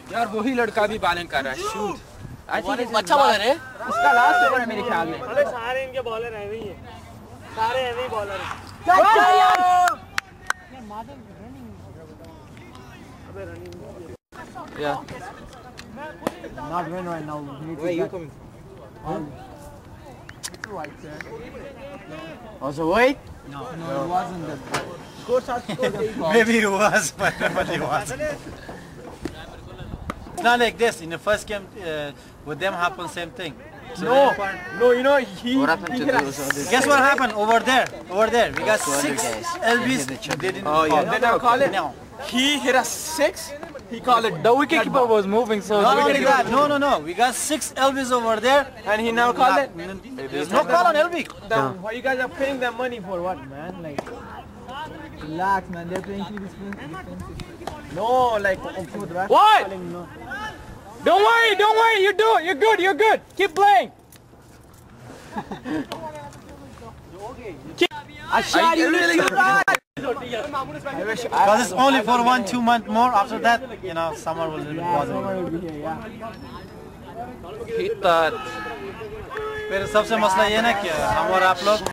यार वही लड़का भी बॉलिंग कर रहा है। शूट अच्छा बॉलर है। इसका लास्ट ओवर है मेरे ख्याल में। अरे सारे इनके बॉलर ऐसे ही हैं, सारे ऐसे ही बॉलर हैं। अबे रनिंग या Not win right now. where you coming? Also wait. No, it wasn't that. Maybe it was, but it wasn't. It's not like this. In the first game, with them happened same thing. So no, you know What happened to those others? guess what happened over there? We got 6 LBs. They didn't Oh, yeah. They don't call it. No. He hit a 6. He called it. The wicketkeeper was moving, so Not only that. No. We got 6 LBs over there. And he never called it. There's no call on LB. Then why you guys are paying them money for what, man? Like, Relax, man. They're playing too defensive. no, like for the rest. What? No. Don't worry. You do it. You're good. Keep playing. I shot you really good. Because it's only for 1-2 months more. After that, summer will be bothering. Hit that. फिर सबसे मसला ये ना कि हम और आप लोग